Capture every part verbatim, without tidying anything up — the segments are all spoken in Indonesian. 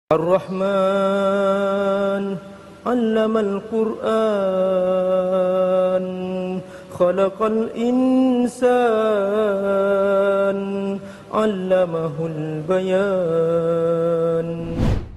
Ar-Rahman 'allamal Qur'an khalaqal insan 'allamahul bayan.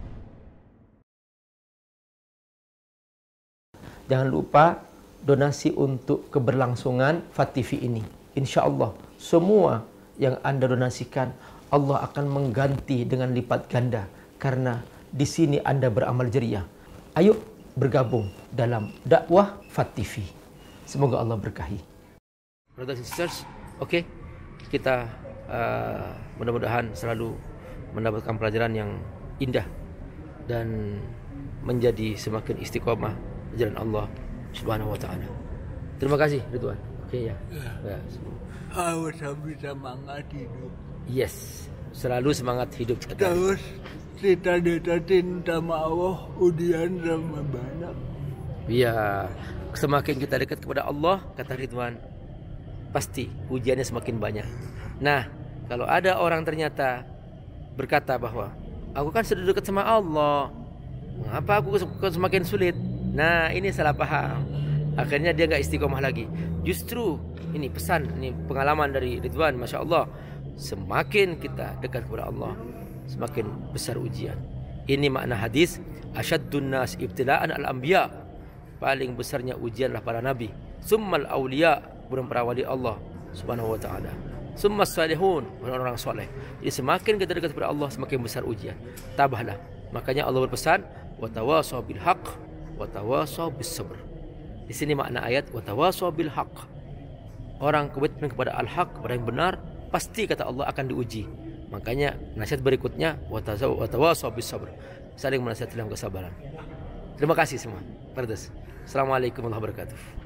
Jangan lupa donasi untuk keberlangsungan F A T T V ini. Insya Allah semua yang Anda donasikan Allah akan mengganti dengan lipat ganda, karena di sini Anda beramal jariah. Ayo bergabung dalam dakwah F A T T V. Semoga Allah berkahi. Brothers and sisters, oke, okay, kita uh, mudah-mudahan selalu mendapatkan pelajaran yang indah dan menjadi semakin istiqomah jalan Allah Subhanahu wa taala. Terima kasih Ridwan. Oke okay, ya. Ya. Harus bisa semangat hidup. Yes, selalu semangat hidup. Terus kita deketin sama Allah, ujian sama banyak. Iya, semakin kita dekat kepada Allah, kata Ridwan, pasti ujiannya semakin banyak. Nah, kalau ada orang ternyata berkata bahwa aku kan sudah dekat sama Allah, mengapa aku semakin sulit? Nah, ini salah paham. Akhirnya dia nggak istiqomah lagi. Justru ini pesan, ini pengalaman dari Ridwan, masya Allah. Semakin kita dekat kepada Allah, semakin besar ujian. Ini makna hadis asyaddun nas ibtila'an al-anbiya. Paling besarnya ujianlah para nabi. Summal awliya, kemudian para wali Allah Subhanahu wa taala. Summas salihun, orang-orang soleh. Jadi semakin kita dekat kepada Allah, semakin besar ujian. Tabahlah. Makanya Allah berpesan, wa tawasaw bil haqq wa tawasaw bis sabr. Di sini makna ayat wa tawasaw bil haqq. Orang komitmen kepada al-haq, kepada yang benar, pasti kata Allah akan diuji. Makanya nasihat berikutnya wa tawasaw bis sabr. Saling menasihati dalam kesabaran. Terima kasih semua. Brothers. Assalamualaikum warahmatullahi wabarakatuh.